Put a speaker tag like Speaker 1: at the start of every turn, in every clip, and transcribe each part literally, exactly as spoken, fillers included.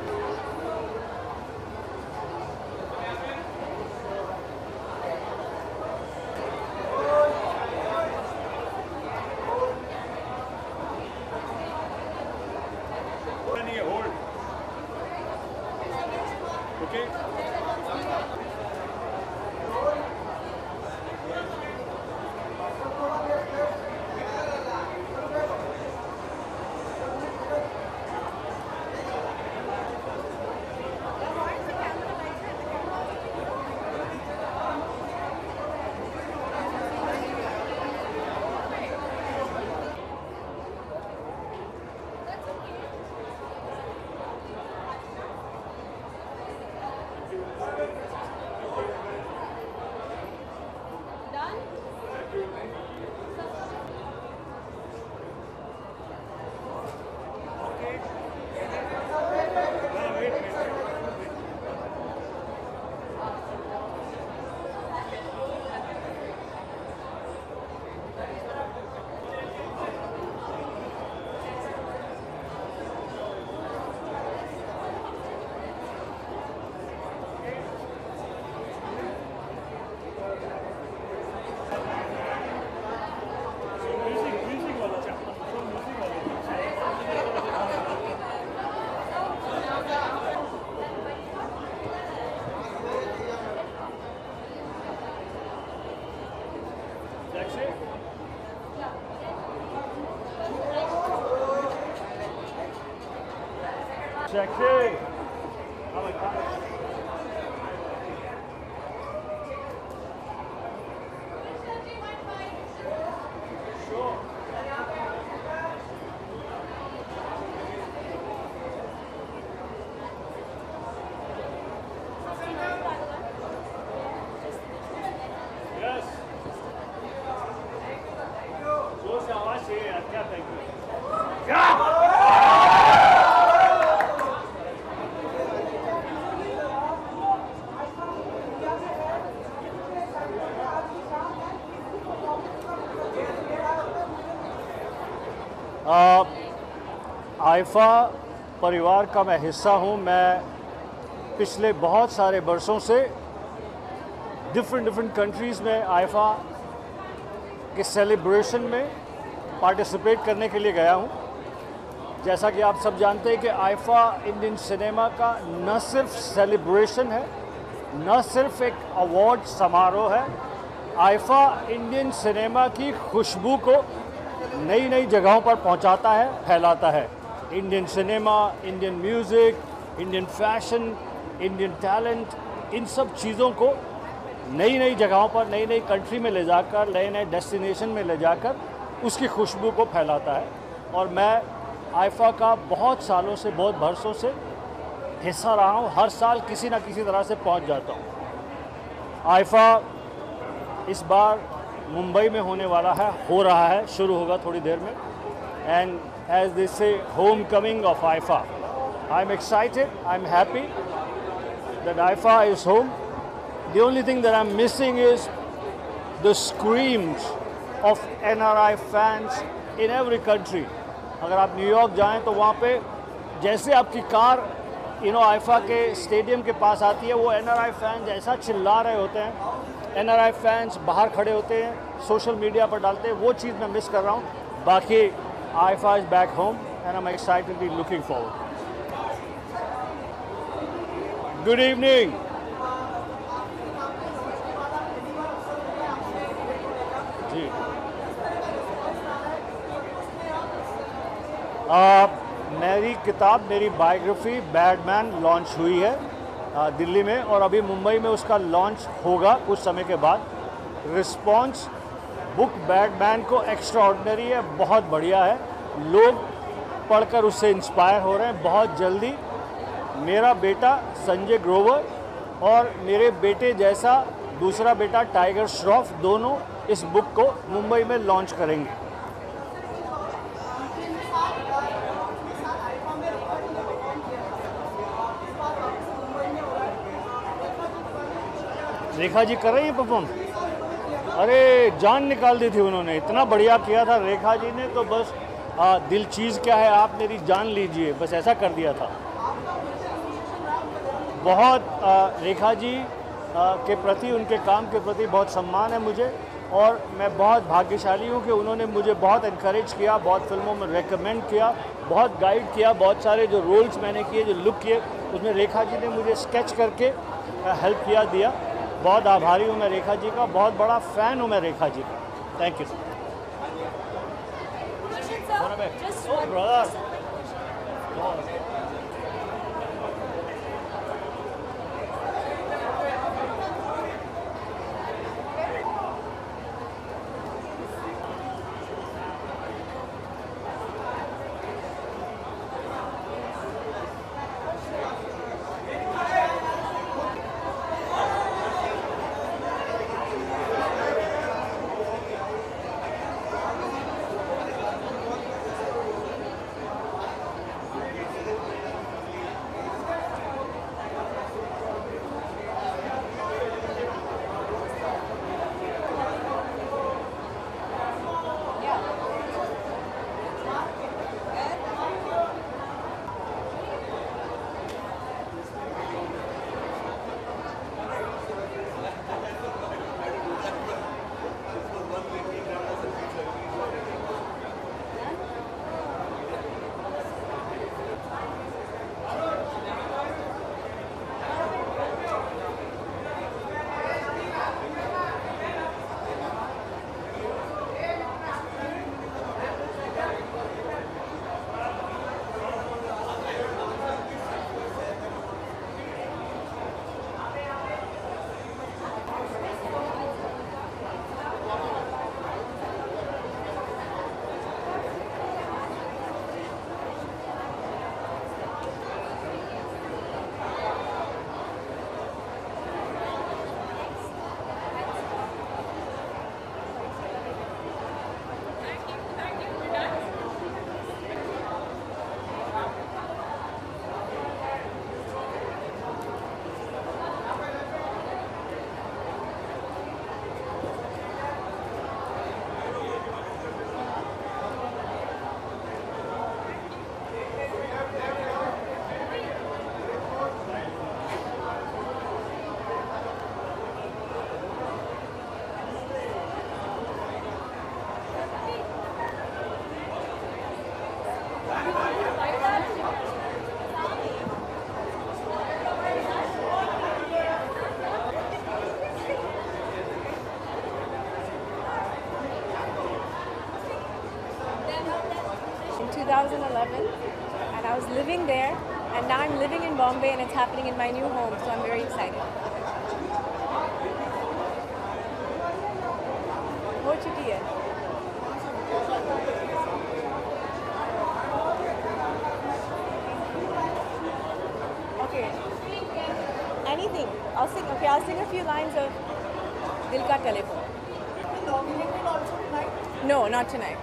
Speaker 1: Sexy. Yes. जोर से आवाज चाहिए यार, क्या थैंक यू। क्या? आईफा परिवार का मैं हिस्सा हूँ। मैं पिछले बहुत सारे बरसों से डिफरेंट डिफरेंट कंट्रीज़ में आईफा के सेलिब्रेशन में पार्टिसिपेट करने के लिए गया हूँ। जैसा कि आप सब जानते हैं कि आईफा इंडियन सिनेमा का न सिर्फ सेलिब्रेशन है, न सिर्फ एक अवार्ड समारोह है, आईफा इंडियन सिनेमा की खुशबू को नई नई जगहों पर पहुंचाता है, फैलाता है। Indian cinema, Indian music, Indian fashion, Indian talent, इन सब चीज़ों को नई नई जगहों पर, नई नई कंट्री में ले जाकर, नए नए डेस्टिनेशन में ले जाकर उसकी खुशबू को फैलाता है। और मैं आईफा का बहुत सालों से, बहुत बरसों से हिस्सा रहा हूँ। हर साल किसी ना किसी तरह से पहुँच जाता हूँ। आईफा इस बार मुंबई में होने वाला है, हो रहा है, शुरू होगा थोड़ी देर में। And as they say homecoming of IIFA, I am excited, I am happy that IIFA is home. The only thing that I am missing is the screams of N R I fans in every country. अगर आप New York जाएं तो वहाँ पे जैसे आपकी car you know IIFA के stadium के पास आती है, वो एन आर आई फैंस ऐसा चिल्ला रहे होते हैं, एन आर आई फैंस बाहर खड़े होते हैं, सोशल मीडिया पर डालते हैं, वो चीज़ मैं मिस कर रहा हूँ। बाकी IIFA is back home and I am excitedly looking forward. Good evening. जी, आ, मेरी किताब, मेरी बायोग्राफी बैडमैन लॉन्च हुई है आ, दिल्ली में, और अभी मुंबई में उसका लॉन्च होगा कुछ समय के बाद। रिस्पॉन्स बुक बैडमैन को एक्स्ट्राऑर्डिनरी है, बहुत बढ़िया है। लोग पढ़कर उससे इंस्पायर हो रहे हैं। बहुत जल्दी मेरा बेटा संजय ग्रोवर और मेरे बेटे जैसा दूसरा बेटा टाइगर श्रॉफ दोनों इस बुक को मुंबई में लॉन्च करेंगे। रेखा जी कर रही है परफॉर्म। अरे जान निकाल दी थी उन्होंने, इतना बढ़िया किया था रेखा जी ने, तो बस आ, दिल चीज़ क्या है आप मेरी जान लीजिए, बस ऐसा कर दिया था। बहुत रेखा जी के प्रति, उनके काम के प्रति बहुत सम्मान है मुझे, और मैं बहुत भाग्यशाली हूँ कि उन्होंने मुझे बहुत इनकरेज किया, बहुत फिल्मों में रेकमेंड किया, बहुत गाइड किया। बहुत सारे जो रोल्स मैंने किए, जो लुक किए, उसमें रेखा जी ने मुझे स्केच करके हेल्प किया दिया। बहुत आभारी हूँ मैं रेखा जी का, बहुत बड़ा फ़ैन हूँ मैं रेखा जी का। Thank you.
Speaker 2: two thousand eleven, and I was living there, and now I'm living in Bombay, and it's happening in my new home, so I'm very excited. हो चुकी है. Okay. Anything. I'll sing. Okay, I'll sing a few lines of Dil Ka Telephone. No, not tonight.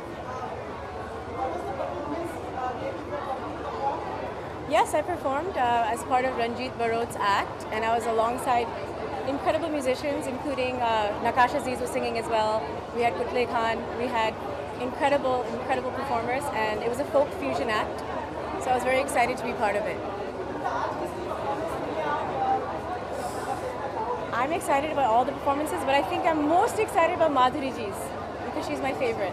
Speaker 2: Yes, I performed uh, as part of Ranjit Barot's act, and I was alongside incredible musicians, including uh, Naqash Aziz was singing as well. We had Kutle Khan. We had incredible, incredible performers, and it was a folk fusion act. So I was very excited to be part of it. I'm excited about all the performances, but I think I'm most excited about Madhuri ji's because she's my favorite.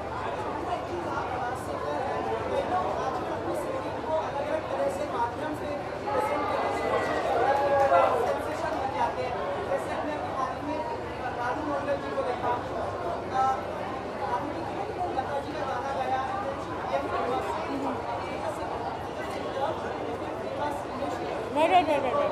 Speaker 2: Right, right, right, right, right.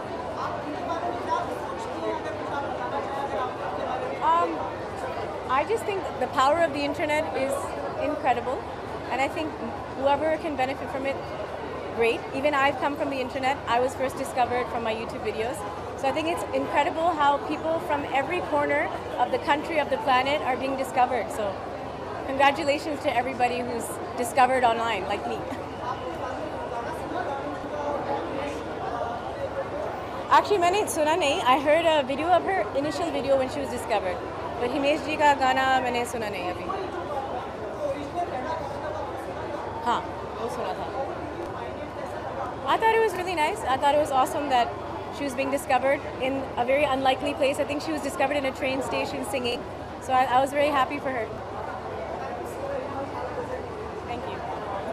Speaker 2: Um, I just think the power of the internet is incredible, and I think whoever can benefit from it, great. Even I've come from the internet. I was first discovered from my YouTube videos. So I think it's incredible how people from every corner of the country, of the planet, are being discovered. So congratulations to everybody who's discovered online, like me. Actually, मैंने सुना नहीं. I heard a video of her initial video when she was discovered, but Himesh जी का गाना मैंने सुना नहीं अभी. हाँ, वो सुना था. I thought it was really nice. I thought it was awesome that she was being discovered in a very unlikely place. I think she was discovered in a train station singing. So I, I was very happy for her. Thank you.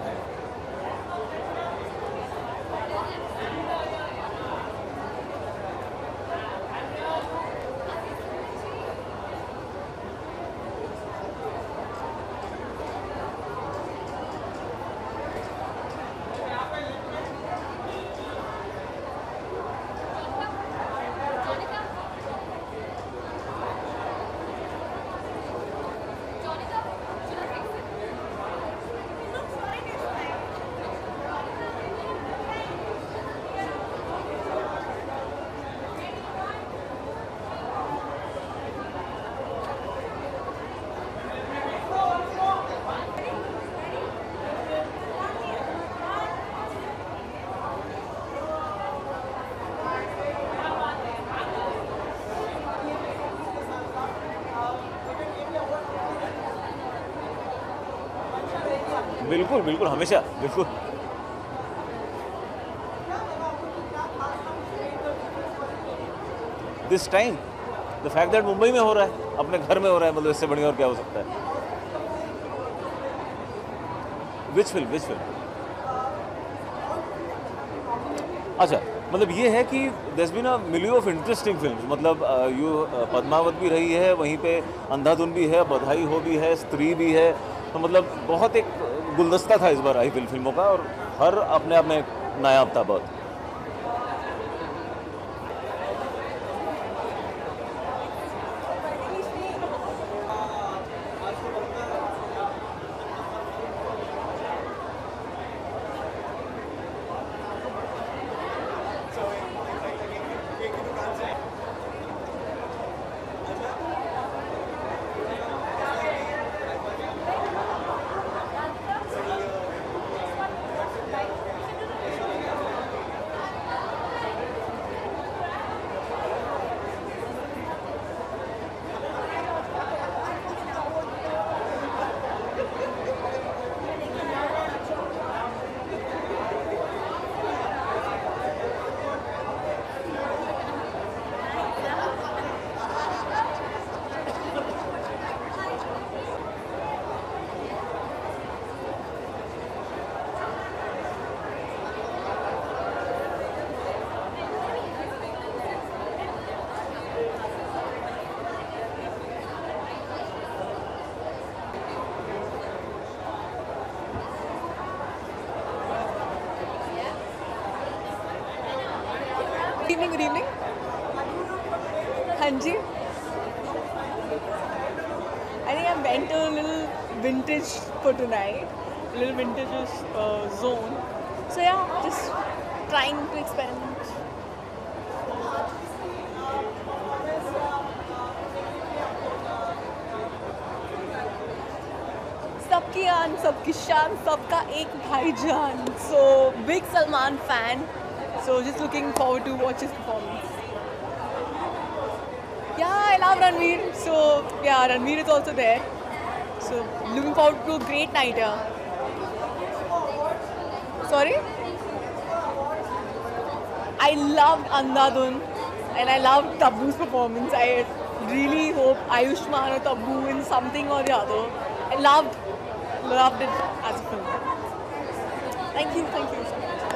Speaker 3: बिल्कुल बिल्कुल हमेशा बिल्कुल this time the fact that Mumbai में हो रहा है, अपने घर में हो रहा है, मतलब इससे बढ़िया और क्या हो सकता है। विच फिल्म विच फिल्म अच्छा, मतलब ये है कि there been a million of interesting films, मतलब यू पद्मावत भी रही है, वहीं पे अंधाधुन भी है, बधाई हो भी है, स्त्री भी है, तो मतलब बहुत एक गुलदस्ता था इस बार आई फिल्मों का, और हर अपने आप में नायाब था बहुत।
Speaker 2: Good evening, good evening. Hanji. I think I'm went to a little vintage for tonight, a little vintage uh, zone. So yeah, just trying to experiment. सबकी आन, सबकी शान, सबका एक भाईजान. So big Salman fan. So just looking forward to watch his performance. Yeah, I love Ranveer. So yeah, Ranveer is also there. So looking forward to a great night here. Sorry? I loved Andhadhun and I loved Tabu's performance. I really hope Ayushmann or Tabu in something or the other. I loved, loved it as a film. Thank you, thank you so much.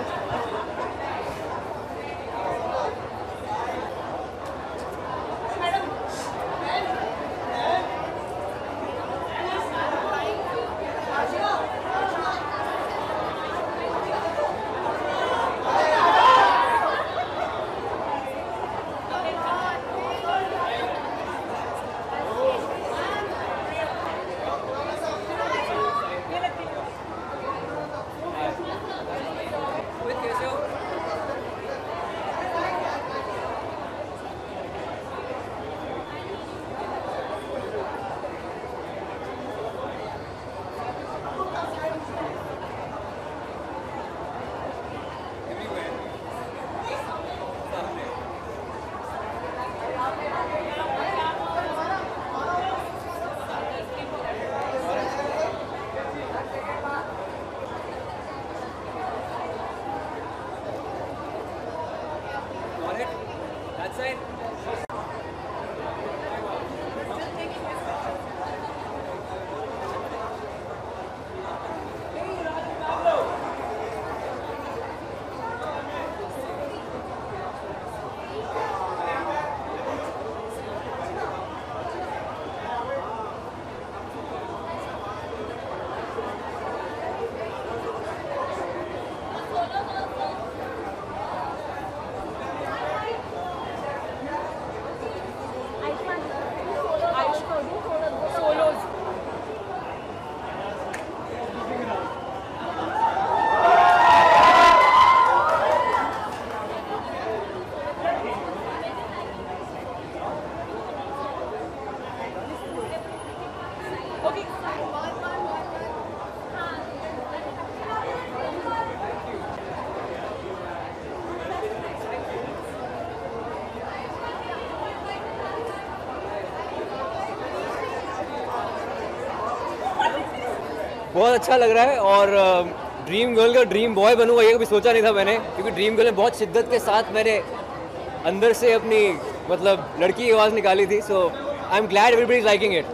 Speaker 4: बहुत अच्छा लग रहा है और dream girl का dream boy बनूंगा ये कभी सोचा नहीं था मैंने, क्योंकि ड्रीम गर्ल में बहुत शिद्दत के साथ मैंने अंदर से अपनी मतलब लड़की की आवाज़ निकाली थी. So I am glad everybody is liking it.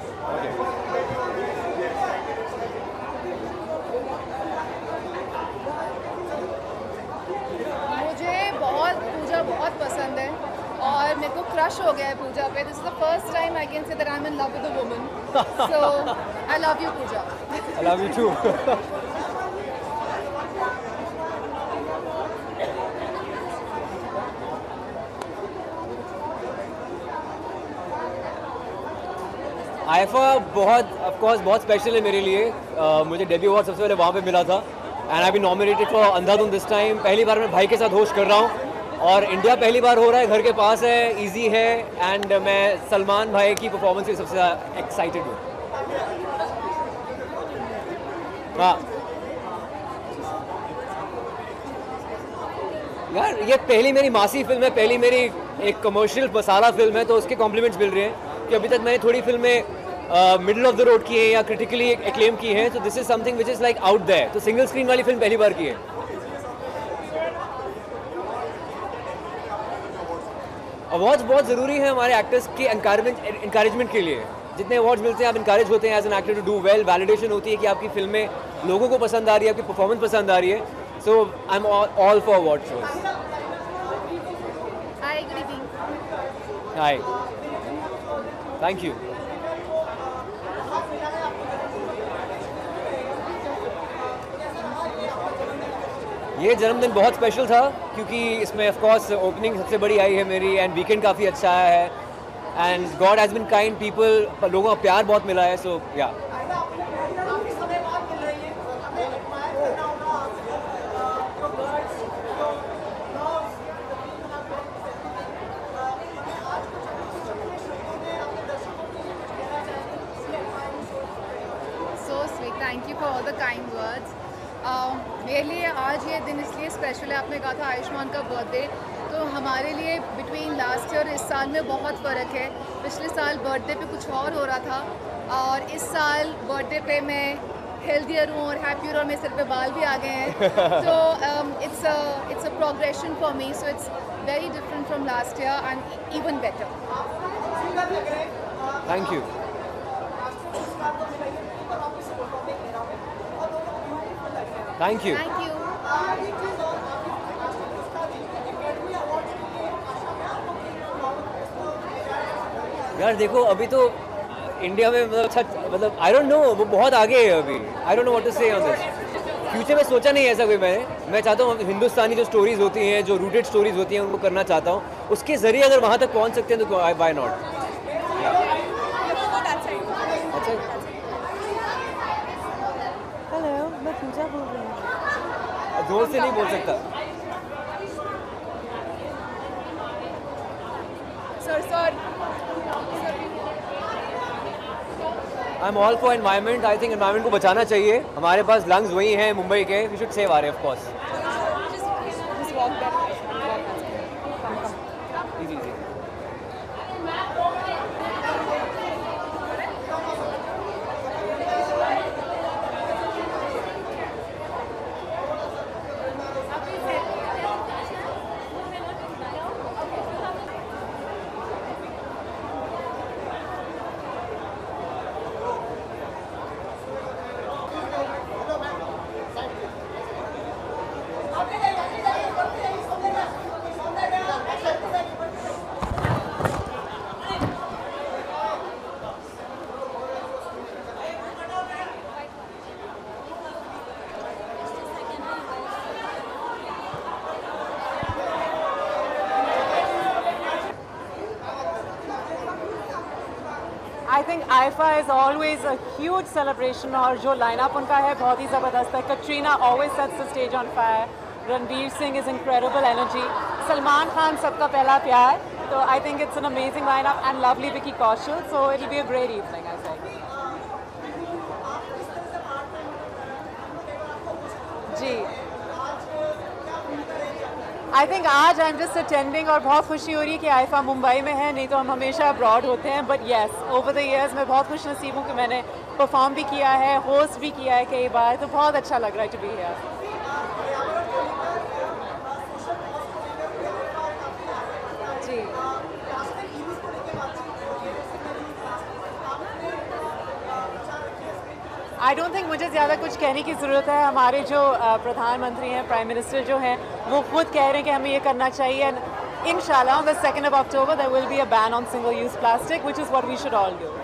Speaker 5: मुझे बहुत पूजा बहुत पसंद है और मेरे को क्रश हो गया है पूजा पे. This is the first time I can say that I am in love with a woman. So I love you Pooja.
Speaker 4: I love you too. IIFA बहुत ऑफ कोर्स बहुत स्पेशल है मेरे लिए. uh, मुझे डेब्यू अवार्ड सबसे पहले वहाँ पे मिला था and I be nominated for Andhadhun this time. पहली बार मैं भाई के साथ होस्ट कर रहा हूँ और इंडिया पहली बार हो रहा है, घर के पास है, इजी है एंड मैं सलमान भाई की परफॉर्मेंस से सबसे ज़्यादा एक्साइटेड हूँ. हाँ यार, ये पहली मेरी मासी फिल्म है, पहली मेरी एक कमर्शियल मसाला फिल्म है, तो उसके कॉम्प्लीमेंट्स मिल रहे हैं कि अभी तक मैंने थोड़ी फिल्में मिडिल ऑफ द रोड की है या क्रिटिकली एक्लेम की है. तो this is something which is like out there. तो सिंगल स्क्रीन वाली फिल्म पहली बार की है. अवार्ड्स बहुत ज़रूरी है हमारे एक्टर्स के एनकरेजमेंट एनकरेजमेंट के लिए. जितने अवार्ड्स मिलते हैं आप इनकरेज होते हैं as an actor to do well. Validation होती है कि आपकी फिल्में लोगों को पसंद आ रही है, आपकी परफॉर्मेंस पसंद आ रही है. So I am all for award shows.
Speaker 5: Hi, good evening.
Speaker 4: Hi, thank you. ये जन्मदिन बहुत स्पेशल था क्योंकि इसमें ऑफ कोर्स ओपनिंग सबसे बड़ी आई है मेरी एंड वीकेंड काफ़ी अच्छा आया है and God has been kind people. लोगों का प्यार बहुत मिला है. So yeah
Speaker 5: so sweet. Thank you for all the kind words. मेरे लिए आज ये दिन इसलिए स्पेशल है, आपने कहा था आयुष्मान का बर्थडे, तो हमारे लिए बिटवीन लास्ट ईयर और इस साल में बहुत फ़र्क है. पिछले साल बर्थडे पे कुछ और हो रहा था और इस साल बर्थडे पे मैं हेल्दियर हूँ और हैप्पियर और मेरे सिर पे बाल भी आ गए हैं. तो it's it's a progression for me. So it's very different from last year and even better.
Speaker 4: Thank you. Thank you.
Speaker 5: Thank you.
Speaker 4: यार देखो, अभी तो इंडिया में मतलब अच्छा मतलब आई डोंट नो, वो बहुत आगे है अभी. I don't know what to say on this. Future में सोचा नहीं ऐसा कोई मैंने. मैं चाहता हूँ हिंदुस्तानी जो स्टोरीज होती हैं, जो रूटेड स्टोरीज होती हैं, उनको करना चाहता हूँ. उसके ज़रिए अगर वहाँ तक पहुँच सकते हैं तो व्हाई नॉट.
Speaker 6: हेलो, मैं पूजा बोल रही हूँ.
Speaker 4: जोर से नहीं बोल सकता.
Speaker 5: Sir sir
Speaker 4: I am all for environment. I think environment को बचाना चाहिए. हमारे पास लंग्स वही हैं मुंबई के. We should save Aarey of course. Easy easy.
Speaker 6: I think I F A is always a huge celebration और जो lineup उनका है बहुत ही ज़बरदस्त है. Katrina always sets the stage on fire. Ranveer Singh is incredible energy. Salman Khan सबका पहला प्यार. So I think it's an amazing lineup and lovely Vicky Kaushal. So it'll be a great evening, I think. जी. I think आज I am just attending और बहुत खुशी हो रही है कि आई एफ आ मुंबई में है, नहीं तो हम हमेशा अब्रॉड होते हैं. But yes, over the years मैं बहुत खुश नसीब हूँ कि मैंने परफॉर्म भी किया है, होस्ट भी किया है कई बार, तो बहुत अच्छा लग रहा है टू बी हियर। जी आई डोंट थिंक मुझे ज़्यादा कुछ कहने की ज़रूरत है। हमारे जो प्रधानमंत्री हैं, प्राइम मिनिस्टर जो हैं, वो खुद कह रहे हैं कि हमें ये करना चाहिए। Inshallah, on the second of October, there will be a ban on single-use plastic, which is what we should all do.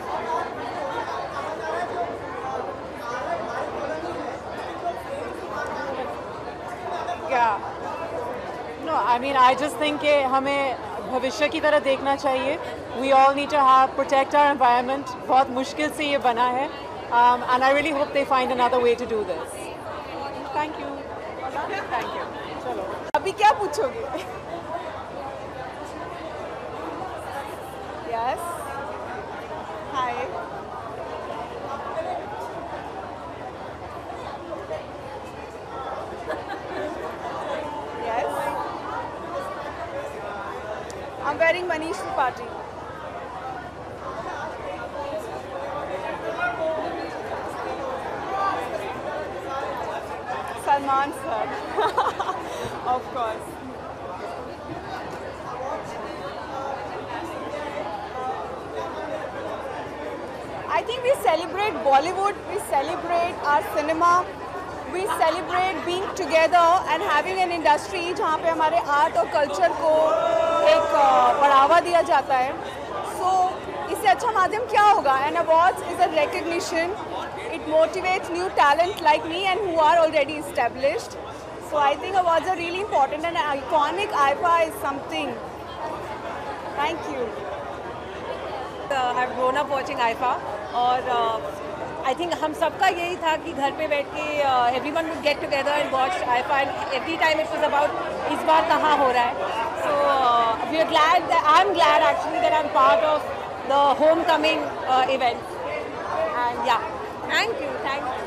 Speaker 6: Yeah. No, I mean, I just think कि हमें भविष्य की तरह देखना चाहिए. We all need to have protect our environment. बहुत मुश्किल से ये बना है, um, and I really hope they find another way to do this. Thank you. Thank you. चलो. अभी क्या पूछोगे? Yes. Hi. Yes. I'm wearing Manish Tripathi. Salman sir. Of course. I think we celebrate Bollywood, we celebrate our cinema, we celebrate being together and having an industry जहाँ पे हमारे art और culture को एक बढ़ावा दिया जाता है. So इससे अच्छा माध्यम क्या होगा? And awards is a recognition. It motivates new talent like me and who are already established. So I think awards are really important and iconic I F A is something. Thank you.
Speaker 7: Uh, I've grown up watching I F A और I think हम सबका यही था कि घर पे बैठ के everyone would get together and watch I F and every time it was about इस बार कहाँ हो रहा है. So we are glad, I am glad actually that I am part of the homecoming event and yeah thank you thank you.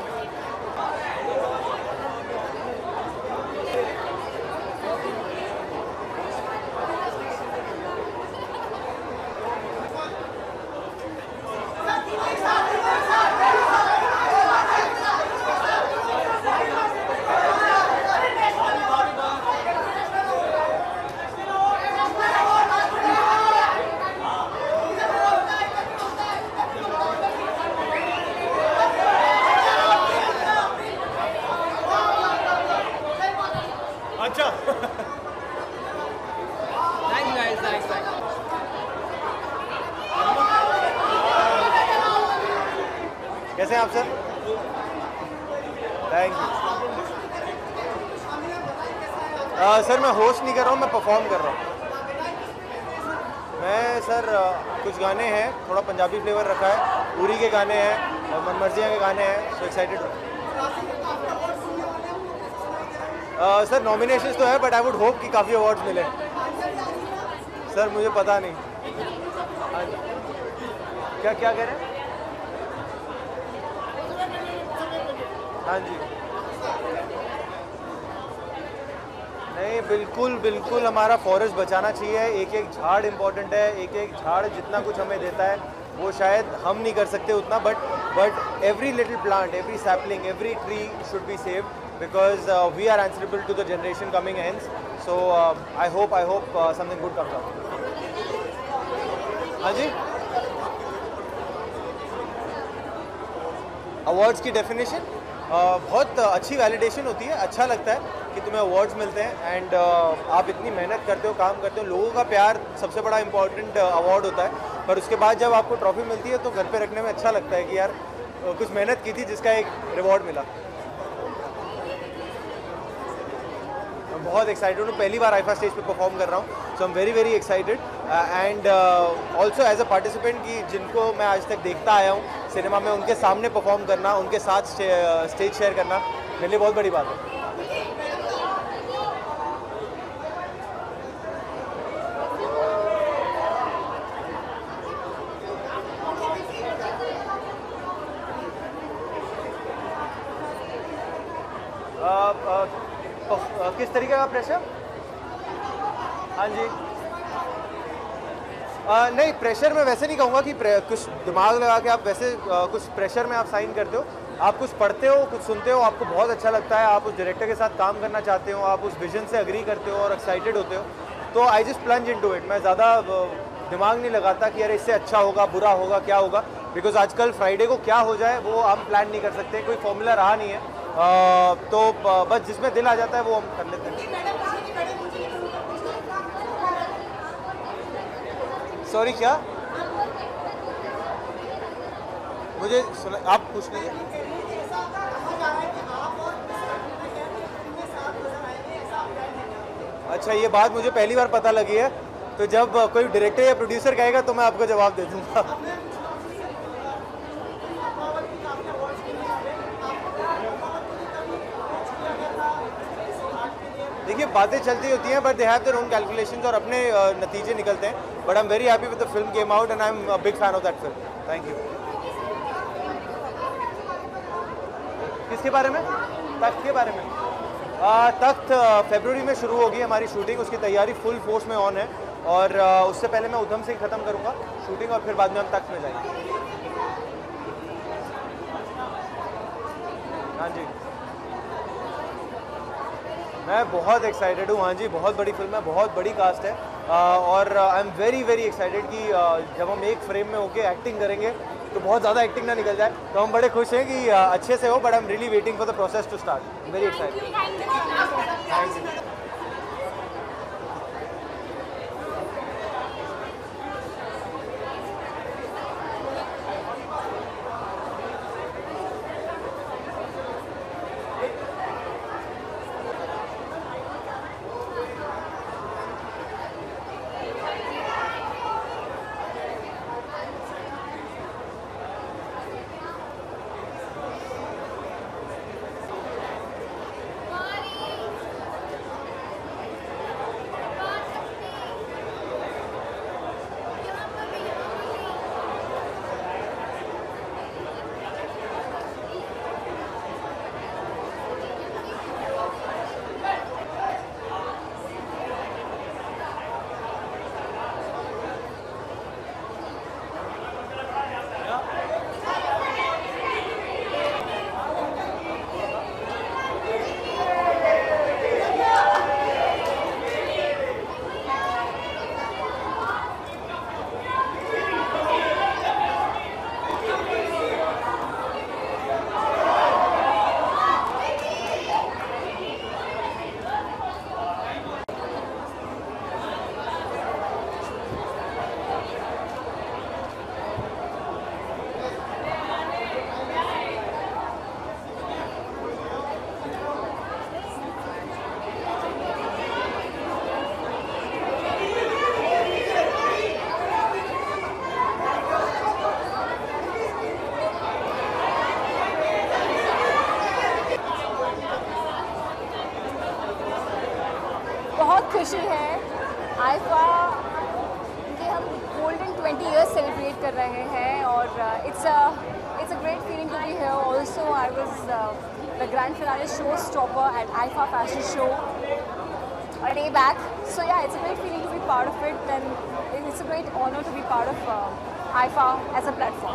Speaker 8: अच्छा
Speaker 4: Thanks guys, thanks, thanks.
Speaker 8: कैसे हैं आप सर? Thank you. सर मैं host नहीं कर रहा हूँ, मैं परफॉर्म कर रहा हूँ. मैं सर uh, कुछ गाने हैं, थोड़ा पंजाबी फ्लेवर रखा है, उरी के गाने हैं और मनमर्जिया के गाने हैं. सो एक्साइटेड हूँ. सर नॉमिनेशंस तो है बट आई वुड होप कि काफ़ी अवार्ड्स मिले. सर मुझे पता नहीं. हाँ जी, क्या क्या कह रहे हैं? हाँ जी, नहीं बिल्कुल बिल्कुल हमारा फॉरेस्ट बचाना चाहिए. एक एक झाड़ इम्पॉर्टेंट है. एक एक झाड़ जितना कुछ हमें देता है वो शायद हम नहीं कर सकते उतना, but but every little plant, every sapling, every tree should be saved because uh, we are answerable to the generation coming hence. So uh, I hope I hope uh, something good comes out. हाँ जी, awards की definition uh, बहुत अच्छी validation होती है. अच्छा लगता है कि तुम्हें अवार्ड्स मिलते हैं एंड uh, आप इतनी मेहनत करते हो, काम करते हो. लोगों का प्यार सबसे बड़ा इंपॉर्टेंट अवार्ड होता है, पर उसके बाद जब आपको ट्रॉफी मिलती है तो घर पे रखने में अच्छा लगता है कि यार uh, कुछ मेहनत की थी जिसका एक रिवॉर्ड मिला. बहुत एक्साइटेड हूँ. पहली बार आईफा स्टेज पे परफॉर्म कर रहा हूँ. So I am very very excited and also as a participant कि जिनको मैं आज तक देखता आया हूँ सिनेमा में, उनके सामने परफॉर्म करना, उनके साथ स्टेज शेयर करना मेरे लिए बहुत बड़ी बात है. uh, uh, किस तरीके का प्रेशर? हाँ जी, आ, नहीं, प्रेशर में वैसे नहीं कहूँगा कि कुछ दिमाग लगा के आप वैसे आ, कुछ प्रेशर में आप साइन करते हो। आप कुछ पढ़ते हो, कुछ सुनते हो, आपको बहुत अच्छा लगता है, आप उस डायरेक्टर के साथ काम करना चाहते हो, आप उस विजन से अग्री करते हो और एक्साइटेड होते हो, तो I just plunge into it. मैं ज़्यादा दिमाग नहीं लगाता कि अरे इससे अच्छा होगा, बुरा होगा, क्या होगा, बिकॉज आजकल फ्राइडे को क्या हो जाए वो हम प्लान नहीं कर सकते, कोई फॉर्मूला रहा नहीं है। आ, तो बस जिसमें दिल आ जाता है वो हम कर लेते हैं। सॉरी, क्या मुझे सुना, आप पूछ लीजिए। अच्छा, ये बात मुझे पहली बार पता लगी है, तो जब कोई डायरेक्टर या प्रोड्यूसर कहेगा तो मैं आपको जवाब दे दूंगा। देखिए, बातें चलती होती हैं, but they have their own calculations और अपने नतीजे निकलते हैं। But I am very happy with the film came out and I am a big fan of that film. Thank you. किसके बारे में? तख्त के बारे में। आ, तख्त फरवरी में शुरू होगी हमारी शूटिंग, उसकी तैयारी फुल फोर्स में ऑन है, और आ, उससे पहले मैं उधम से ही ख़त्म करूँगा शूटिंग और फिर बाद में हम तख्त में जाएंगे। हाँ जी, मैं बहुत एक्साइटेड हूँ। हाँ जी, बहुत बड़ी फिल्म है, बहुत बड़ी कास्ट है, आ, और I am very very excited कि आ, जब हम एक फ्रेम में होके एक्टिंग करेंगे तो बहुत ज़्यादा एक्टिंग ना निकल जाए, तो हम बड़े खुश हैं कि आ, अच्छे से हो, but I am really waiting for the process to start. Very excited. Thank you.
Speaker 2: खुशी है आईफा कि हम गोल्डन ट्वेंटी इयर्स सेलिब्रेट कर रहे हैं, और it's it's a great feeling to be here. Also I was the grand finale show stopper at IIFA fashion show a day back, so yeah, it's a great feeling to be part of it, and it's a great honor to be part of uh, IIFA as a platform.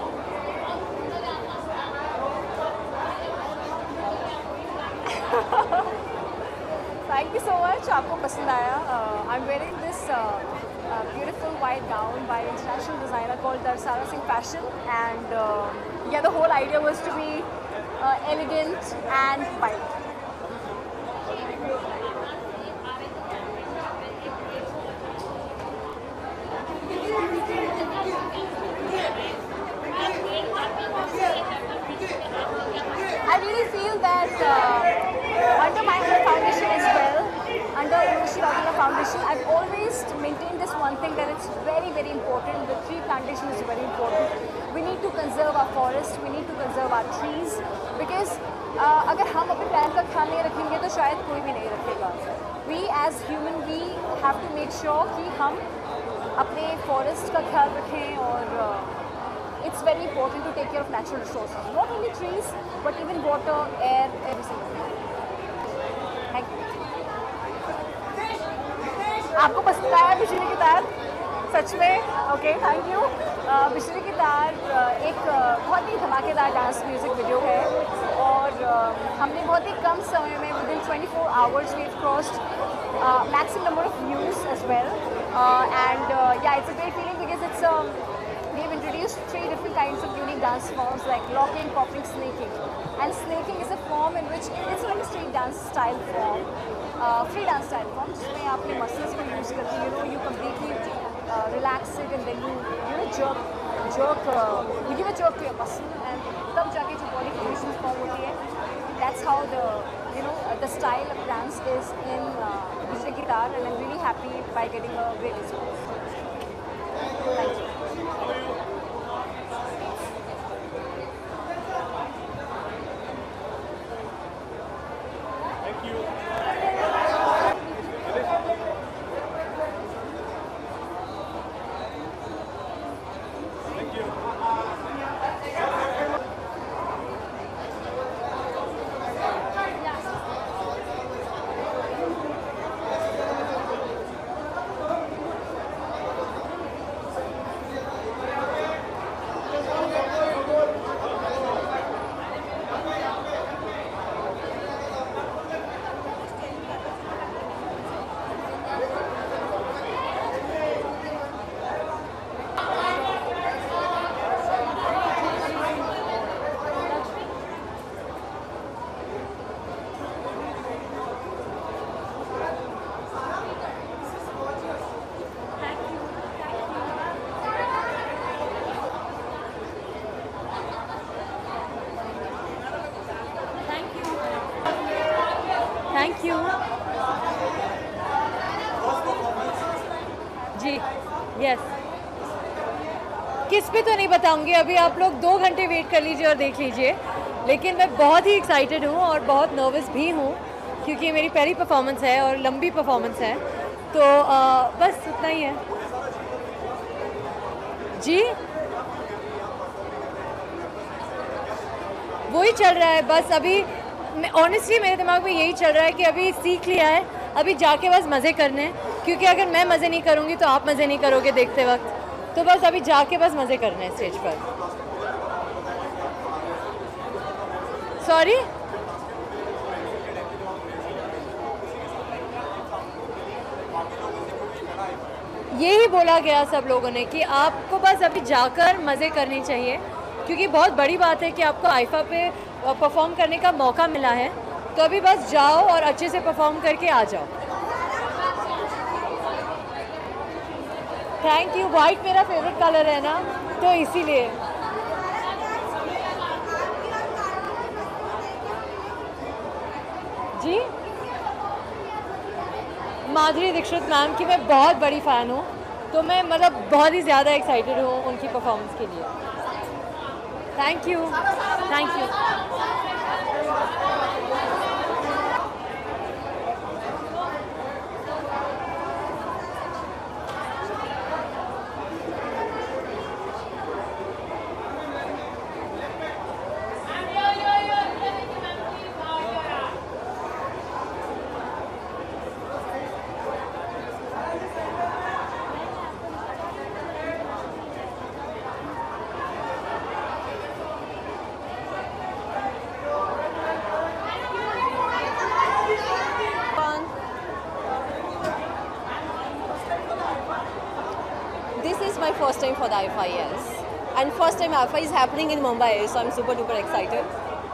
Speaker 2: Thank you so much. आपको पसंद आया? uh, I'm wearing this uh, uh, beautiful white gown by an international designer called Darsara Singh Fashion, and uh, yeah, the whole idea was to be uh, elegant and white. I really feel that uh, under my own foundation as well, under Urvashi Raughala Foundation, I've always maintained this one thing, that it's very, very important. The tree plantation is very important. We need to conserve our forest, we need to conserve our trees, because uh, अगर हम अपने plan का ख्याल नहीं रखेंगे तो शायद कोई भी नहीं रखेगा. We as human, we have to make sure कि हम अपने forest का ख्याल रखें, और uh, it's very important to take care of natural resources, not only trees but even water, air, every single thing. Thank you. आपको पसंद आया पिछली किताब?
Speaker 9: सच में ओके थैंक यू। बिजली की तार uh, एक uh, बहुत ही धमाकेदार डांस म्यूजिक वीडियो है और uh, हमने बहुत ही कम समय में within twenty four hours we have crossed maximum number of views as well and yeah it's a great feeling because it's we have introduced three different kinds of unique dance forms like locking, popping, snaking. And snaking is a form in which it's like a street dance style form, uh, free dance style form, जिसमें आप अपने muscles को use करके you know you completely uh, relax it and then you you know jerk jerk uh, you give a jerk to your muscle and तब जाके जो body positions form होती है. That's how the you know uh, the style of dance is in uh, Bijli Ki Taar and I'm really happy by getting a great response. Thank you. Thank you जी yes किस पे तो नहीं बताऊंगी अभी, आप लोग दो घंटे वेट कर लीजिए और देख लीजिए। लेकिन मैं बहुत ही एक्साइटेड हूँ और बहुत नर्वस भी हूँ क्योंकि मेरी पहली परफॉर्मेंस है और लंबी परफॉर्मेंस है, तो आ, बस उतना ही है जी। वही चल रहा है बस अभी, ऑनेस्टली मेरे दिमाग में यही चल रहा है कि अभी सीख लिया है, अभी जाके बस मज़े करने हैं, क्योंकि अगर मैं मज़े नहीं करूँगी तो आप मज़े नहीं करोगे देखते वक्त, तो बस अभी जाके बस मज़े करने हैं स्टेज पर। सॉरी यही बोला गया सब लोगों ने कि आपको बस अभी जाकर मज़े करने चाहिए, क्योंकि बहुत बड़ी बात है कि आपको आईफा पे परफॉर्म करने का मौका मिला है, तो अभी बस जाओ और अच्छे से परफॉर्म करके आ जाओ। Thank you. वाइट मेरा फेवरेट कलर है ना, तो इसीलिए। जी माधुरी दीक्षित मैम की मैं बहुत बड़ी फ़ैन हूँ, तो मैं मतलब बहुत ही ज़्यादा एक्साइटेड हूँ उनकी परफॉर्मेंस के लिए। Thank you thank you.
Speaker 7: This is my first time for the I F I, yes. And first time I F I is happening in Mumbai, so I'm super duper excited.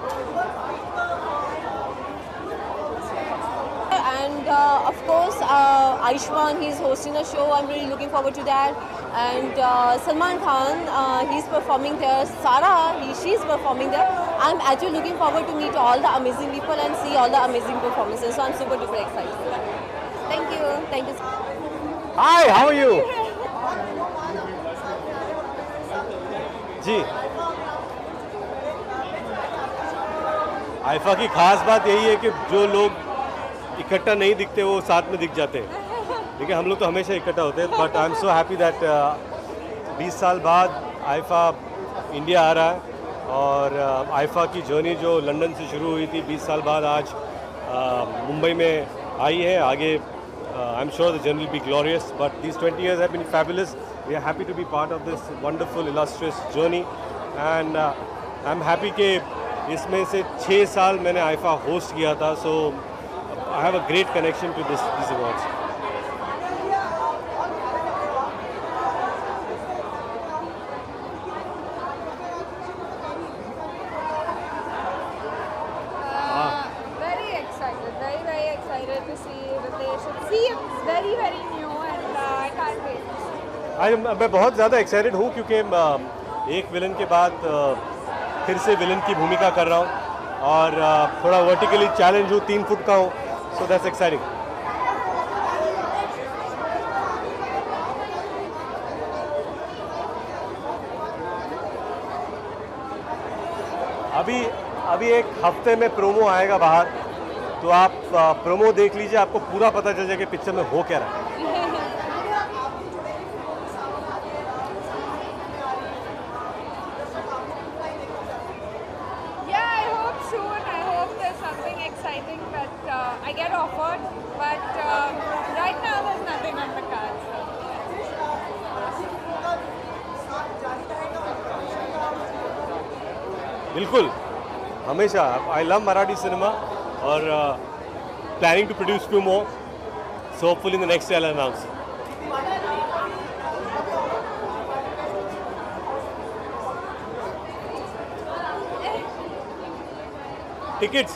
Speaker 7: And uh, of course, uh, Ayushmann, he's hosting a show. I'm really looking forward to that. And uh, Salman Khan, uh, he's performing there. Sara, he, she's performing there. I'm actually looking forward to meet all the amazing people and see all the amazing performances. So I'm super duper excited. Thank you. Thank you.
Speaker 8: Hi, how are you? जी IIFA की खास बात यही है कि जो लोग इकट्ठा नहीं दिखते वो साथ में दिख जाते हैं, ठीक है। हम लोग तो हमेशा इकट्ठा होते हैं, but I am so happy that बीस साल बाद आईफा इंडिया आ रहा है। और uh, आईफा की जर्नी जो लंदन से शुरू हुई थी बीस साल बाद आज uh, मुंबई में आई है। आगे
Speaker 10: Uh, I'm sure the journey will be glorious, but these twenty years have been fabulous. We are happy to be part of this wonderful, illustrious journey, and uh, I'm happy कि इसमें से छः साल मैंने IIFA host किया था, so I have a great connection to this these awards. आज मैं बहुत ज़्यादा एक्साइटेड हूँ क्योंकि एक विलन के बाद फिर से विलन की भूमिका कर रहा हूँ और थोड़ा वर्टिकली चैलेंज हूँ, तीन फुट का हूँ, सो दैट्स एक्साइटिंग. अभी अभी एक हफ्ते में प्रोमो आएगा बाहर, तो आप प्रोमो देख लीजिए, आपको पूरा पता चल जाएगा कि पिक्चर में हो क्या रहा है.
Speaker 11: I get offered, but uh, right now there's nothing on the cards.
Speaker 10: बिल्कुल, हमेशा. I love Marathi cinema और uh, planning to produce few more. So hopefully in the next year I'll announce. Tickets.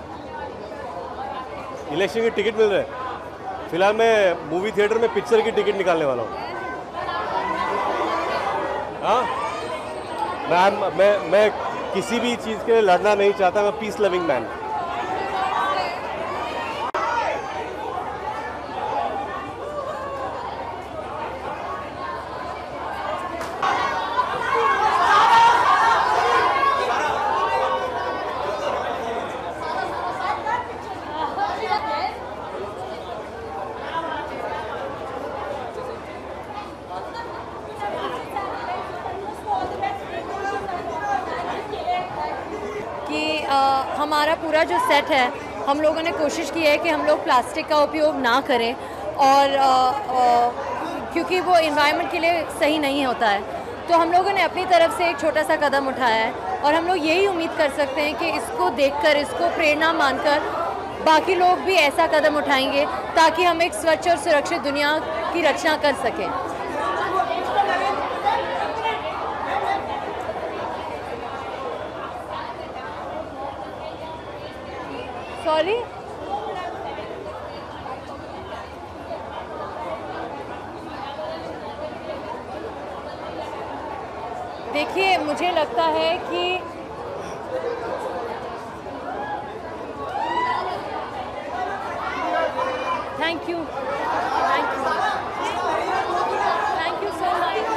Speaker 10: Election की ticket मिल रहा है. फिलहाल मैं movie theatre में पिक्चर की टिकट निकालने वाला हूँ. हाँ, मैं मैं मैं किसी भी चीज़ के लिए लड़ना नहीं चाहता. मैं पीस लविंग मैन.
Speaker 2: हमारा पूरा जो सेट है, हम लोगों ने कोशिश की है कि हम लोग प्लास्टिक का उपयोग ना करें, और आ, आ, क्योंकि वो एनवायरनमेंट के लिए सही नहीं होता है, तो हम लोगों ने अपनी तरफ से एक छोटा सा कदम उठाया है, और हम लोग यही उम्मीद कर सकते हैं कि इसको देखकर, इसको प्रेरणा मानकर बाकी लोग भी ऐसा कदम उठाएंगे ताकि हम एक स्वच्छ और सुरक्षित दुनिया की रचना कर सकें. सॉरी, देखिए, मुझे लगता है कि thank you thank you thank you so much.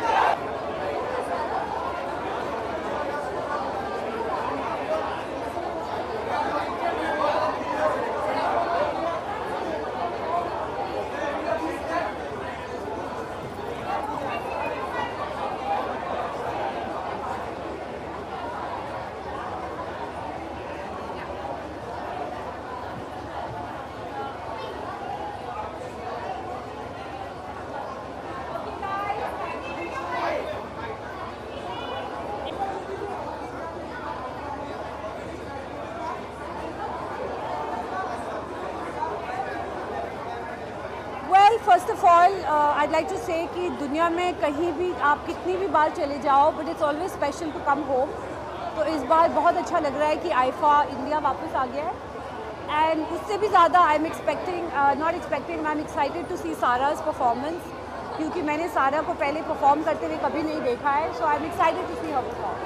Speaker 12: First of all I'd like to say कि दुनिया में कहीं भी आप कितनी भी बार चले जाओ, but it's always special to come home. तो इस बार बहुत अच्छा लग रहा है कि आईफा इंडिया वापस आ गया है, एंड उससे भी ज़्यादा I am expecting not expecting I am excited to see Sara's performance, क्योंकि मैंने सारा को पहले परफॉर्म करते हुए कभी नहीं देखा है. So I am excited to see her perform.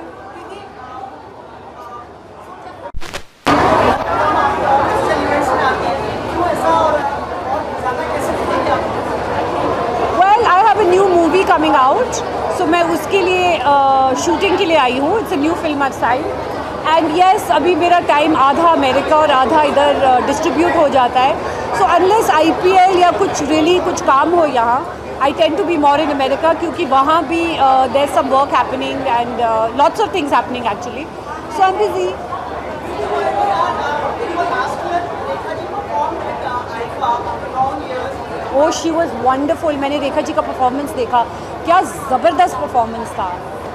Speaker 12: Coming out, so मैं उसके लिए शूटिंग uh, के लिए आई हूँ. It's a new film I sign, and yes, अभी मेरा टाइम आधा अमेरिका और आधा इधर डिस्ट्रीब्यूट uh, हो जाता है. सो अनलेस आईपीएल या कुछ रियली कुछ काम हो यहाँ, I tend to be more in America, क्योंकि वहाँ भी there some work happening and lots of things happening actually. So I am busy. Oh she was wonderful. मैंने रेखा जी का परफॉर्मेंस देखा, क्या ज़बरदस्त परफॉर्मेंस था।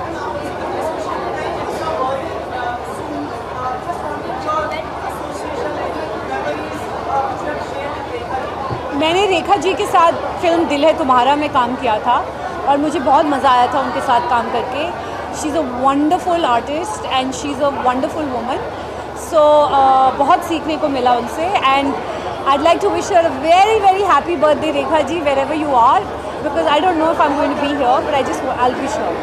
Speaker 12: मैंने रेखा जी के साथ फिल्म दिल है तुम्हारा में काम किया था और मुझे बहुत मज़ा आया था उनके साथ काम करके। She is a wonderful artist and she is a wonderful woman. So बहुत सीखने को मिला उनसे and I'd like to wish her a very very happy birthday Rekha ji wherever you are, because I don't know if I'm going to be here, but I just I'll wish her.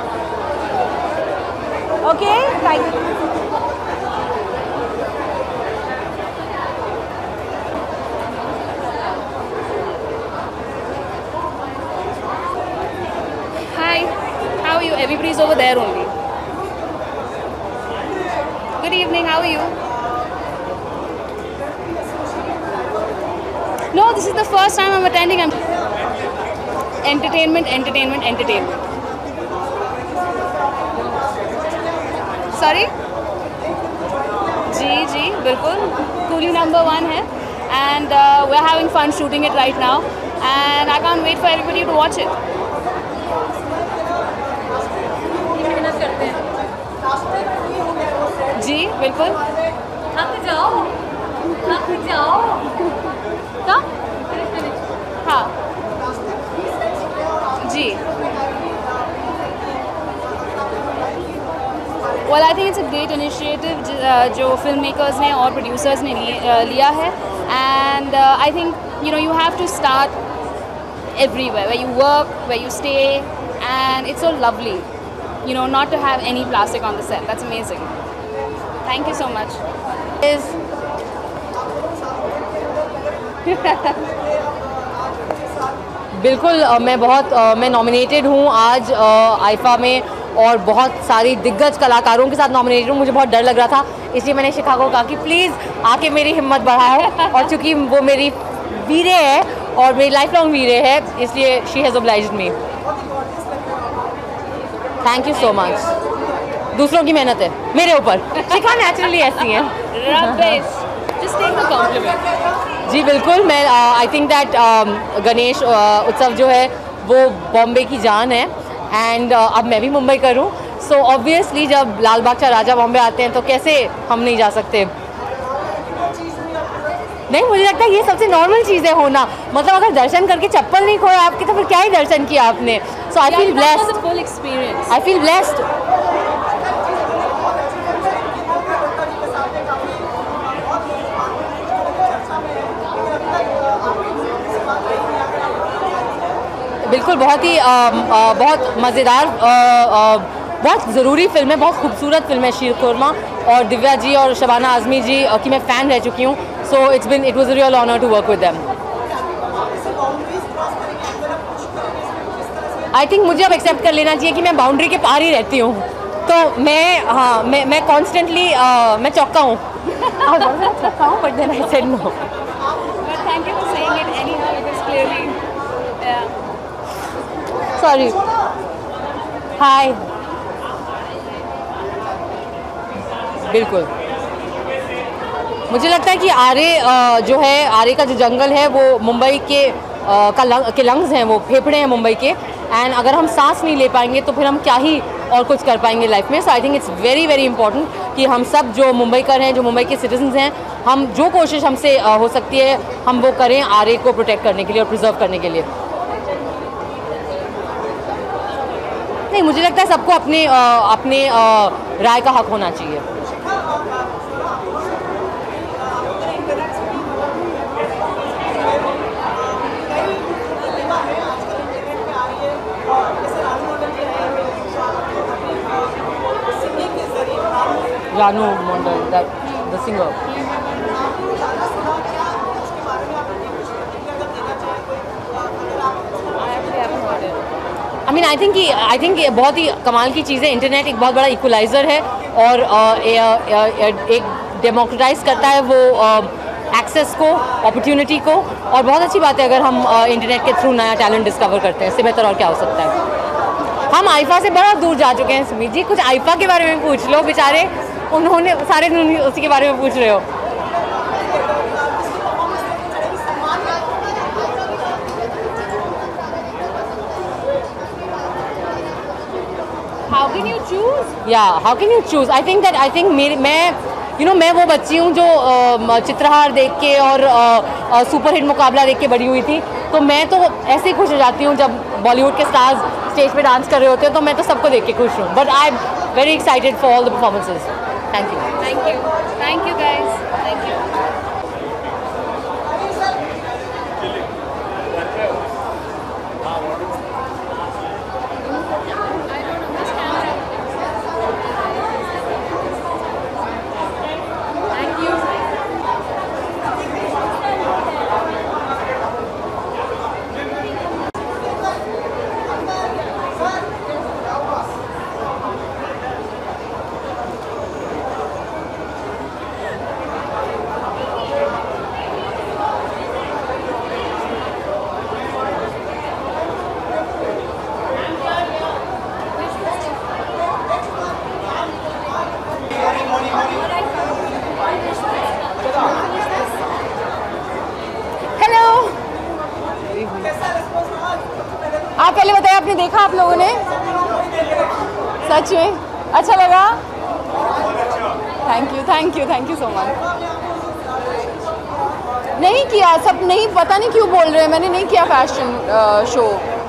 Speaker 12: Okay, thank you.
Speaker 13: Hi, how are you? Everybody's over there only. Good evening, how are you? No, this is the first time I'm attending. I'm entertainment, entertainment, entertainment. Sorry? जी जी बिल्कुल, Coolie number one है and uh, we're having fun shooting it right now and I can't wait for everybody to watch it. जी बिल्कुल, थक जाओ थक जाओ हाँ जी। Well, I think it's a great initiative जो फिल्म मेकर्स ने और प्रोड्यूसर्स ने लिया है and uh, I think you know you have to start everywhere, where you work, where you stay, and it's so lovely you know not to have any plastic on the set. That's amazing. Thank you so much. Is
Speaker 14: बिल्कुल, मैं बहुत मैं nominated हूँ आज IIFA में और बहुत सारी दिग्गज कलाकारों के साथ नॉमिनेटेड हूँ। मुझे बहुत डर लग रहा था, इसलिए मैंने शिखा को कहा कि प्लीज़ आके मेरी हिम्मत बढ़ाओ और चूँकि वो मेरी वीरे है और मेरी लाइफ लॉन्ग वीरे है, इसलिए she has obliged me. Thank you so much. दूसरों की मेहनत है मेरे ऊपर, शिखा नेचुरली ऐसी है। जी बिल्कुल, मैं आई थिंक दैट गणेश उत्सव जो है वो बॉम्बे की जान है एंड uh, अब मैं भी मुंबई करूँ, सो ऑब्वियसली जब लाल बाग का राजा बॉम्बे आते हैं तो कैसे हम नहीं जा सकते। नहीं, मुझे लगता है ये सबसे नॉर्मल चीज़ है होना, मतलब अगर दर्शन करके चप्पल नहीं खोया आपके तो फिर क्या ही दर्शन किया आपने। So I feel blessed,
Speaker 13: full experience,
Speaker 14: I feel blessed. बिल्कुल, बहुत ही आ, आ, बहुत मज़ेदार, बहुत ज़रूरी फ़िल्म है, बहुत खूबसूरत फिल्म है शीरखुरमा, और दिव्या जी और शबाना आज़मी जी की मैं फ़ैन रह चुकी हूँ, so it's been it was a real honour to work with them. I think मुझे अब एक्सेप्ट कर लेना चाहिए कि मैं बाउंड्री के पार ही रहती हूँ, तो मैं हाँ मैं मैं कॉन्स्टेंटली मैं चौका हूँ चौका हूँ but then I said no.
Speaker 13: But thank you for saying it anyhow, because clearly yeah.
Speaker 14: Sorry. Hi. बिल्कुल, मुझे लगता है कि आरे जो है, आरे का जो जंगल है वो मुंबई के का लंग, के लंग्स हैं, वो फेफड़े हैं मुंबई के, एंड अगर हम सांस नहीं ले पाएंगे तो फिर हम क्या ही और कुछ कर पाएंगे लाइफ में। So I think it's very very important कि हम सब जो मुंबईकर हैं, जो मुंबई के सिटीजन्स हैं, हम जो कोशिश हमसे हो सकती है हम वो करें आरे को प्रोटेक्ट करने के लिए और प्रिजर्व करने के लिए। नहीं, मुझे लगता है सबको अपने आ, अपने आ, राय का हक होना चाहिए। Ranu Mondal, the singer. I mean I think कि आई थिंक बहुत ही कमाल की चीज़ है, इंटरनेट एक बहुत बड़ा इक्वलाइज़र है और एक डेमोक्रेटाइज करता है वो एक्सेस को, अपॉर्चुनिटी को, और बहुत अच्छी बात है अगर हम इंटरनेट के थ्रू नया टैलेंट डिस्कवर करते हैं, इससे बेहतर और क्या हो सकता है। हम आईफा से बहुत दूर जा चुके हैं सुमित जी, कुछ आईफा के बारे में पूछ लो, बेचारे उन्होंने सारे उसी के बारे में पूछ रहे हो।
Speaker 13: can you choose?
Speaker 14: Yeah, how can you choose? I think that I think मेरे मैं you know मैं वो बच्ची हूँ जो uh, चित्रहार देख के और सुपर हिट मुकाबला देख के बड़ी हुई थी, तो मैं तो ऐसे ही खुश हो जाती हूँ जब बॉलीवुड के स्टार्स स्टेज पे डांस कर रहे होते हैं, तो मैं तो सबको देख के खुश हूँ. But I am very excited for all the performances. Thank you.
Speaker 13: Thank you. Thank you guys. Thank you.
Speaker 15: आप पहले बताइए, आपने देखा आप लोगों ने? सच में अच्छा लगा? Thank you thank you thank you so much. नहीं किया, सब नहीं, पता नहीं क्यों बोल रहे हैं, मैंने नहीं किया फैशन शो.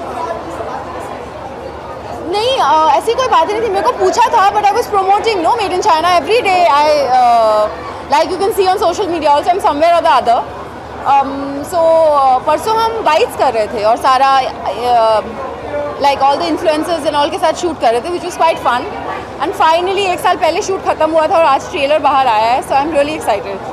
Speaker 15: नहीं, uh, ऐसी कोई बात नहीं थी. मेरे को पूछा था, but I was promoting no made in China every day. I like you can see on social media also, I am somewhere or the other. So परसों हम बाइट्स कर रहे थे और सारा like all the influencers and all के साथ shoot कर रहे थे, which was quite fun. And finally एक साल पहले शूट खत्म हुआ था और आज ट्रेलर बाहर आया है. So I am really excited.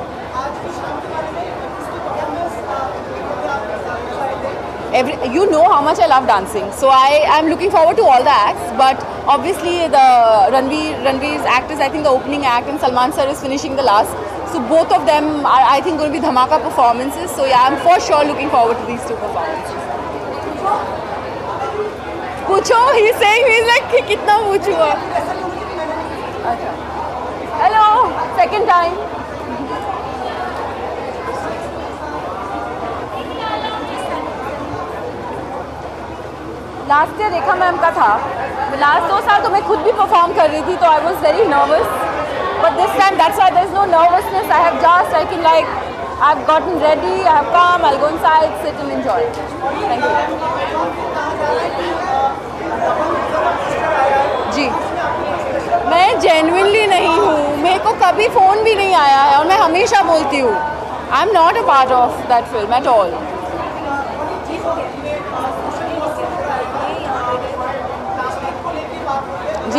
Speaker 15: Every, you know how much I love dancing, so I am looking forward to all the acts. But obviously, the Ranveer Ranveer's act is, I think, the opening act, and Salman sir is finishing the last. So both of them are, I think, going to be dhamaka performances. So yeah, I'm for sure looking forward to these two performances. Pucho, he's saying he's like, kitna puchu? Hello, second time. Last year Rekha ma'am का था. Last दो साल तो मैं खुद भी perform कर रही थी, तो I was very nervous. But this time that's why there is no nervousness. I have just I can like I have gotten ready, I have come, I will go inside, sit and enjoy. Thank you. जी, मैं genuinely नहीं हूँ. मेरे को कभी phone भी नहीं आया है और मैं हमेशा बोलती हूँ I am not a part of that film at all. जी,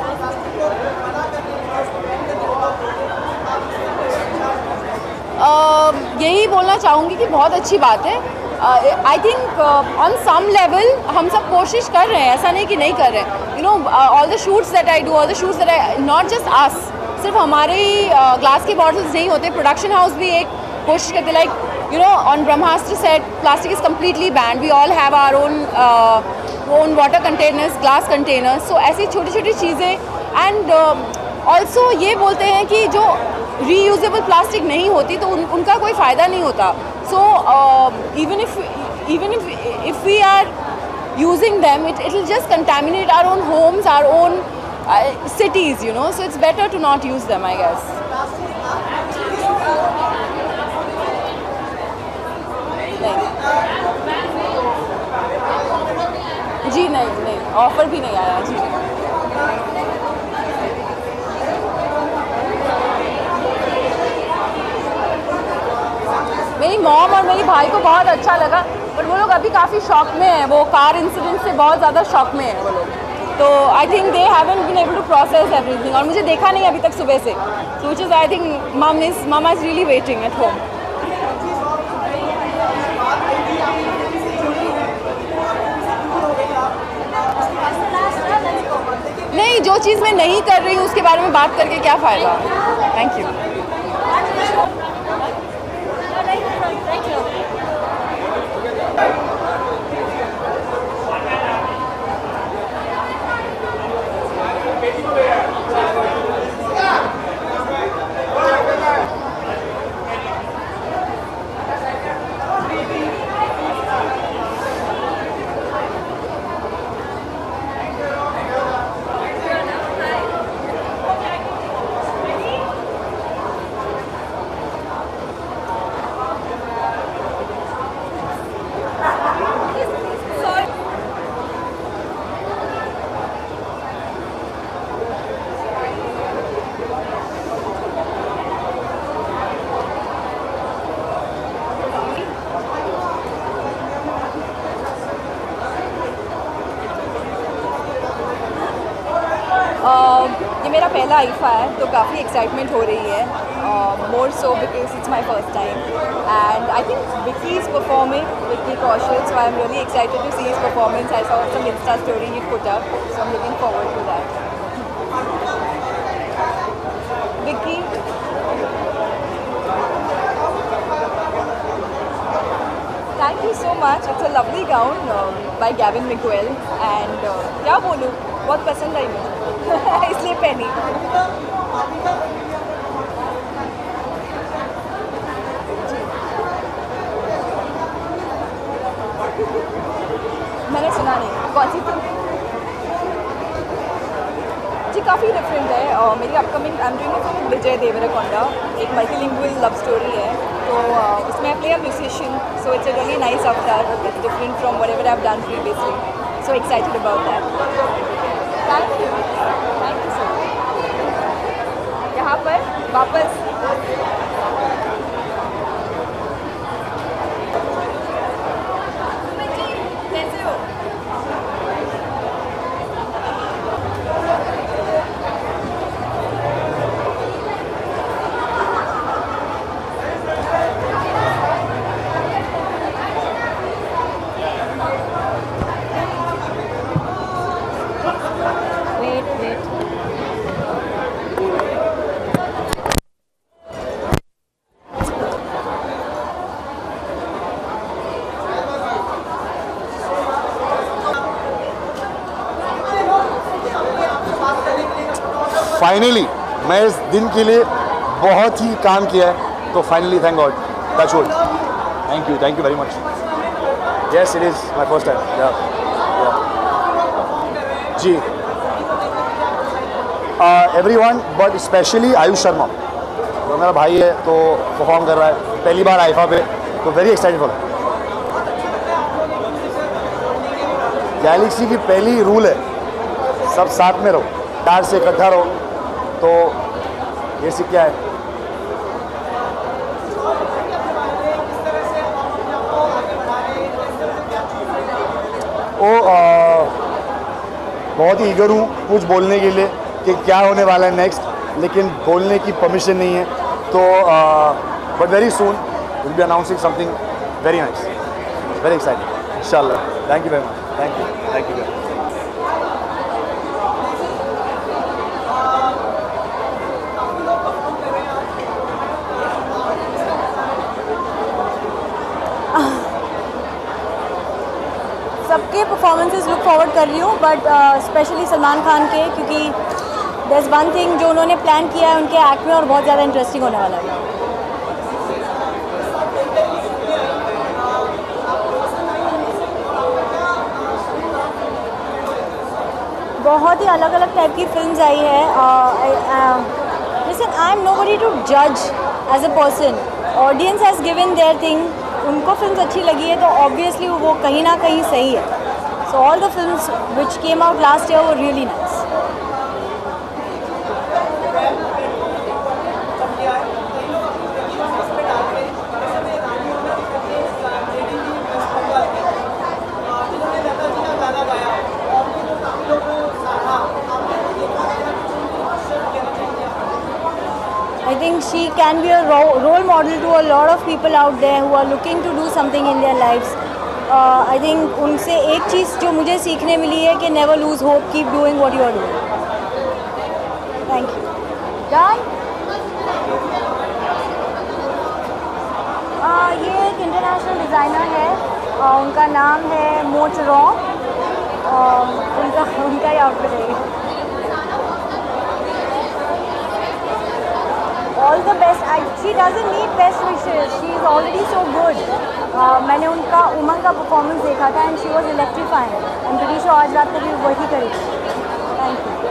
Speaker 15: uh, यही बोलना चाहूँगी कि बहुत अच्छी बात है. I think on some level हम सब कोशिश कर रहे हैं, ऐसा नहीं कि नहीं कर रहे हैं. You know, all the shoots that I do, all the shoots that I, not just us, सिर्फ हमारे ही ग्लास के बॉटल्स नहीं होते. प्रोडक्शन हाउस भी एक कोशिश करते, like you know on Brahmastra set plastic is completely banned. We all have our own own water containers, glass containers. So ऐसी छोटी छोटी चीज़ें. एंड ऑल्सो ये बोलते हैं कि जो रीयूजेबल प्लास्टिक नहीं होती तो उन, उनका कोई फ़ायदा नहीं होता. So even if even if if we are using them, it it will just contaminate our own homes, our own cities, you know, so it's better to not use them, I guess. जी नहीं नहीं, offer भी नहीं आया जी. मेरी mom और मेरे भाई को बहुत अच्छा लगा, बट वो लोग अभी काफ़ी शॉक में हैं. वो कार इंसिडेंट से बहुत ज़्यादा शॉक में हैं वो लोग. तो I think they haven't been able to process everything. और मुझे देखा नहीं अभी तक सुबह से. So which is I think mum is mama is really waiting at home. नहीं, जो चीज़ मैं नहीं कर रही हूँ उसके बारे में बात करके क्या फ़ायदा. Thank you. ये मेरा पहला आईफा है तो काफ़ी एक्साइटमेंट हो रही है, more so because it's my first time and I think Vicky is performing, Vicky Kaushal, so I am really excited to see his performance. I saw some insta story he put up, so I am looking forward to that. Vicky, thank you so much. It's a lovely gown uh, by Gavin Miguel and uh, क्या बोलूँ, बहुत पसंद आई मुझे इसलिए पहनी. मैंने सुना नहीं कौन सी फिल्म जी, काफ़ी डिफरेंट है. uh, मेरी upcoming I am doing a film Vijay Deverakonda, एक मल्टीलिंगुअल लव स्टोरी है. तो uh, उसमें I play a musician, so it's a really nice avatar. It's different from whatever I have done previously, so excited about that. Thank you thank you so much. यहाँ पर वापस कैसे हो?
Speaker 16: Finally मैं इस दिन के लिए बहुत ही काम किया है, तो finally thank God, touch wood. Thank you thank you very much. Yes, it is my first time. जी, everyone but specially Ayush Sharma, तो मेरा भाई है तो परफॉर्म कर रहा है पहली बार आईफा पे, तो वेरी एक्साइटेड फॉर. गैलेक्सी की पहली रूल है सब साथ में रहो, प्यार से इकट्ठा रहो, तो ये सीख क्या है. ओ आ, बहुत ही ईगर हूँ कुछ बोलने के लिए कि क्या होने वाला है नेक्स्ट, लेकिन बोलने की परमिशन नहीं है. तो but very soon will be announcing something very nice, very excited इंशाल्लाह. Thank you very much. Thank you thank you.
Speaker 17: सबके परफॉर्मेंसेस लुक फॉरवर्ड कर रही हूँ, बट स्पेशली सलमान खान के, क्योंकि देयर इज़ वन थिंग जो उन्होंने प्लान किया है उनके एक्ट में, और बहुत ज़्यादा इंटरेस्टिंग होने वाला है. बहुत ही अलग अलग टाइप की फिल्म्स आई है. Listen, I am nobody to जज as a person. Audience has given their thing. उनको फिल्म्स अच्छी लगी है तो ऑब्वियसली वो कहीं ना कहीं सही है. So all the films which came out last year were really nice. I think she can be a ro- role model to a lot of people out there who are looking to do something in their lives. Uh, I think उनसे एक चीज़ जो मुझे सीखने मिली है कि never lose hope, keep doing what you are doing. Thank you. Done? uh, ये एक international designer है, uh, उनका नाम है मोच रॉ. uh, उनका उनका ही आउटफिट है. All the best. I, she doesn't need best wishes. She is already so good. uh, मैंने उनका उमंग का परफॉर्मेंस देखा था and she was electrifying. I'm pretty sure आज रात को भी वही करेगी. Thank you.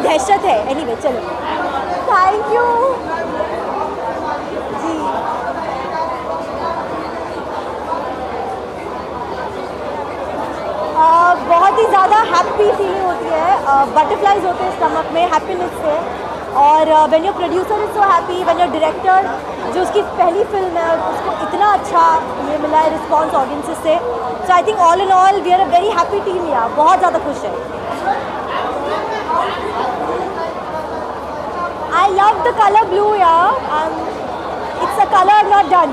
Speaker 17: दहशत है। एनीवे चलो, थैंक यू जी। आ, बहुत ही ज़्यादा हैप्पी फीलिंग होती है, बटरफ्लाइज होते हैं स्टमक में हैप्पीनेस से। और when your producer is so happy, when your director, जो उसकी पहली फिल्म है, उसको इतना अच्छा ये मिला है रिस्पॉन्स ऑडियंसेस से। So I think all in all we are a very happy team यार, बहुत ज़्यादा खुश है। I love the colour blue यार, it's a colour not done.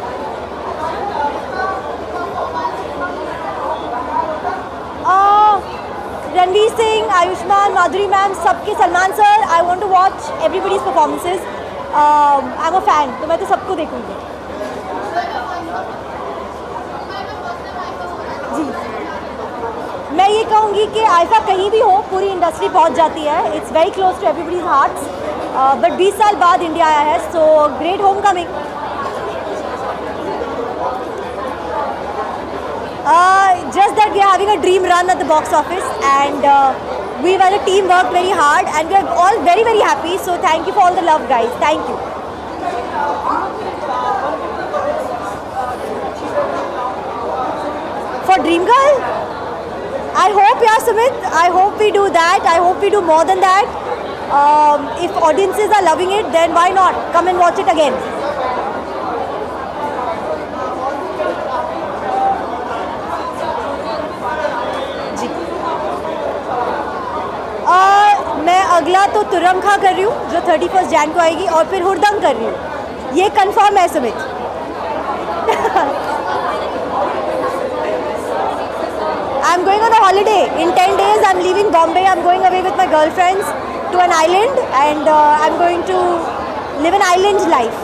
Speaker 17: Ranveer Singh, Ayushmann, Madhuri ma'am, सबके, Salman sir, I want to watch everybody's performances. I am a fan, तो मैं तो सबको देखूंगी जी। मैं ये कहूँगी कि आइफा कहीं भी हो पूरी इंडस्ट्री पहुँच जाती है। It's very close to everybody's hearts. But बीस साल बाद इंडिया आया है, so great homecoming. Uh, just that we are having a dream run at the box office, and uh, we as a team worked very hard, and we are all very very happy. So thank you for all the love, guys. Thank you. For Dream Girl, I hope, yeah, Sumit. I hope we do that. I hope we do more than that. Um, if audiences are loving it, then why not come and watch it again? मैं अगला तो तुरम खा कर रही हूँ जो thirty first Jan को आएगी, और फिर हुरदंग कर रही हूँ, ये कंफर्म है Sumit. I am going on a holiday in ten days. I am leaving Bombay. I am going away with my girlfriends to an island, and I am going to live an island life.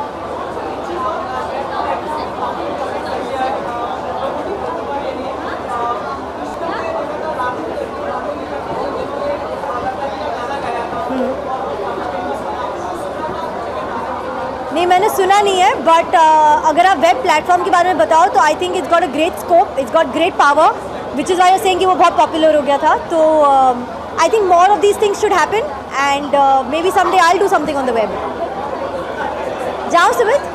Speaker 17: नहीं, मैंने सुना नहीं है, but uh, अगर आप web platform के बारे में बताओ तो I think it's got a great scope, it's got great power, which is why you saying कि वो बहुत पॉपुलर हो गया था। तो I think more of these things should happen, and maybe someday I will do something on the web. जाओ सुमित।